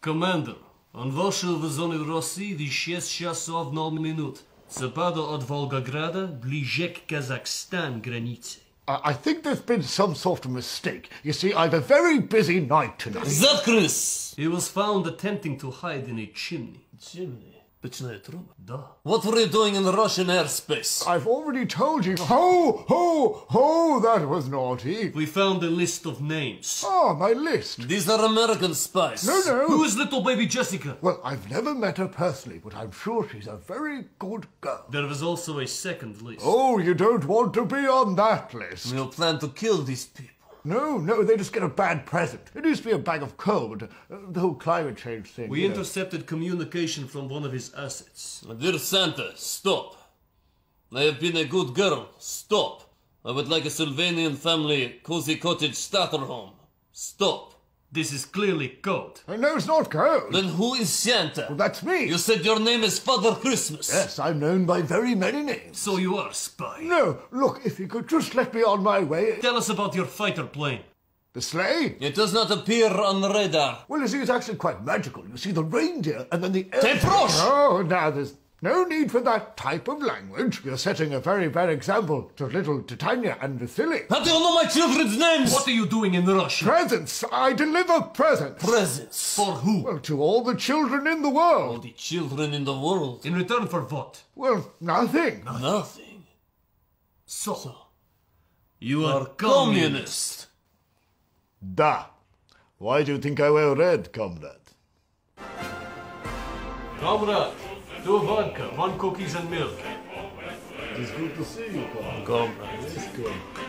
Commander, on waszej wyzonie Rosji 6 часов 0 minut. Zapada od Volgograda, bliżej k Kazakhstan granicy. I think there's been some sort of mistake. You see, I have a very busy night tonight. Заткнись! He was found attempting to hide in a chimney. Chimney? Печная труба? Да. What were you doing in Russian airspace? I've already told you. Ho, ho, ho, that was naughty. We found a list of names. Ah, my list. These are American spies. No. Who is little baby Jessica? Well, I've never met her personally, but I'm sure she's a very good girl. There was also a second list. Oh, you don't want to be on that list. We'll plan to kill these people. No, they just get a bad present. It used to be a bag of coal, but the whole climate change thing. We you know. intercepted communication from one of his assets. Dear Santa, stop. I have been a good girl. Stop. I would like a Sylvanian family cozy cottage starter home. Stop. This is clearly code. No, it's not coal. Then who is Santa? Well, that's me. You said your name is Father Christmas. Yes, I'm known by very many names. So you are a spy. No, look, if you could just let me on my way. Tell us about your fighter plane. The sleigh? It does not appear on radar. Well, you see, it's actually quite magical. You see the reindeer and then the... Te proszę! Oh, now there's no need for that type of language. You're setting a very bad example to little Titania and Vasily. How do you know my children's names? What are you doing in Russia? Presents! I deliver presents! Presents. For who? Well, to all the children in the All world. the children in the world. In return for what? Well, nothing. Nothing. So, you are Communist. Da. Why do you think I wear red, comrade? Comrade, 2 vodka, 1 cookies and milk. It's good to see you, comrade. Comrade. Yes, comrade.